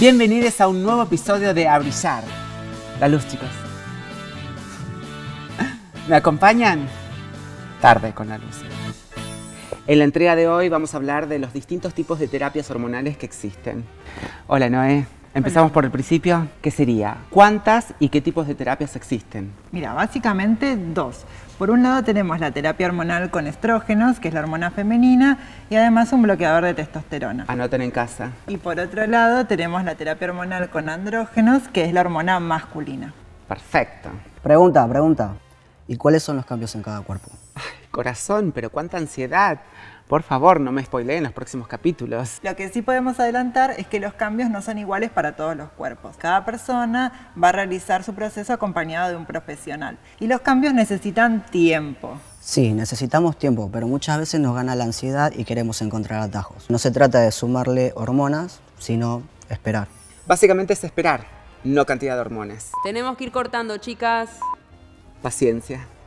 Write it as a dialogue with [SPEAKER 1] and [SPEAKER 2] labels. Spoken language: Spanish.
[SPEAKER 1] Bienvenidos a un nuevo episodio de A Brillar. La luz, chicos. ¿Me acompañan? Tarde con la luz. En la entrega de hoy vamos a hablar de los distintos tipos de terapias hormonales que existen. Hola, Noé. Empezamos por el principio. ¿Qué sería? ¿Cuántas y qué tipos de terapias existen?
[SPEAKER 2] Mira, básicamente dos. Por un lado tenemos la terapia hormonal con estrógenos, que es la hormona femenina, y además un bloqueador de testosterona.
[SPEAKER 1] Anoten en casa.
[SPEAKER 2] Y por otro lado tenemos la terapia hormonal con andrógenos, que es la hormona masculina.
[SPEAKER 1] Perfecto.
[SPEAKER 3] Pregunta. ¿Y cuáles son los cambios en cada cuerpo?
[SPEAKER 1] Ay, corazón, pero cuánta ansiedad. Por favor, no me spoileen los próximos capítulos.
[SPEAKER 2] Lo que sí podemos adelantar es que los cambios no son iguales para todos los cuerpos. Cada persona va a realizar su proceso acompañado de un profesional. Y los cambios necesitan tiempo.
[SPEAKER 3] Sí, necesitamos tiempo, pero muchas veces nos gana la ansiedad y queremos encontrar atajos. No se trata de sumarle hormonas, sino esperar.
[SPEAKER 1] Básicamente es esperar, no cantidad de hormonas.
[SPEAKER 4] Tenemos que ir cortando, chicas.
[SPEAKER 1] Paciencia.